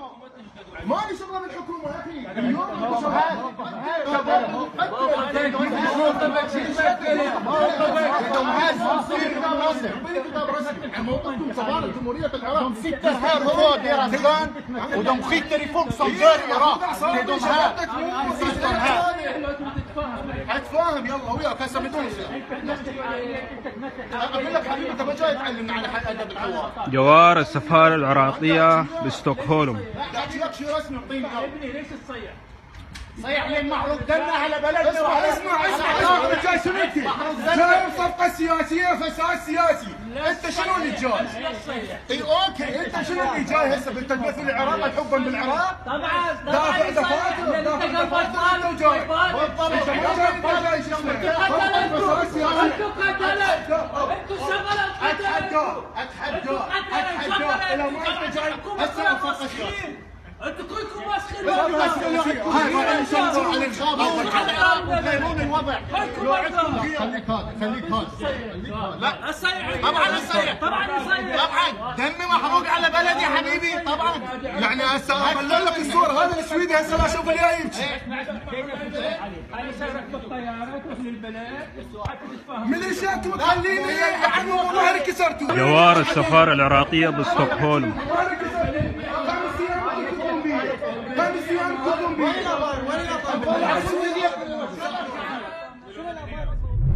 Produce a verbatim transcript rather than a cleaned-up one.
مالي شغله بالحكومه يا اخي. اليوم موقفكم سفاره جمهوريه العراق ستة هار هو دير اسلان ودم خي تليفون صندوق العراق دم هار اتفاهم يلا وياك هسه بدون اقول لك حبيبي انت ما جاي تعلمنا على ادب الحوار. جوار السفاره العراقيه بستوكهولم. لك شيء رسمي اعطيني ابني ليش تصيح؟ صيح لين محروق دمنا على بلدنا. اسمع اسمع اسمع انت جاي شنو انت؟ جاي بصفقه سياسيه فساد سياسي. انت شنو اللي جاي؟ اي اوكي انت شنو اللي جاي هسه بالتدمير العراق حبا بالعراق؟ طبعا دافع دفاتر دافع دفاتر انت وجاي انت ما جاي ما جاي شغله فساد سياسي. انتوا قتلت انتوا شغلت اتحداك اتحداك اتحداك الى ما انت جاي هسه بصفقه سياسيه. انتوا كلكم ماسخين هاي ان شاء الله على الغابه وتغيرون الوضع. خليك هذا خليك هذا لا طبعا الصيح طبعا الصيح طبعا دمي محروق على بلدي يا حبيبي طبعا. يعني هسه اطلع لك الصور هذا السويدي هسه لا اشوف الجاي يمشي. انا سيركب الطياره تروح للبلد ميليشياتكم خليني عنهم ظهري كسرتوا. جوار السفاره العراقيه بستوكهولم. خمس ايام كنتم بيه خمس ايام كنتم بيه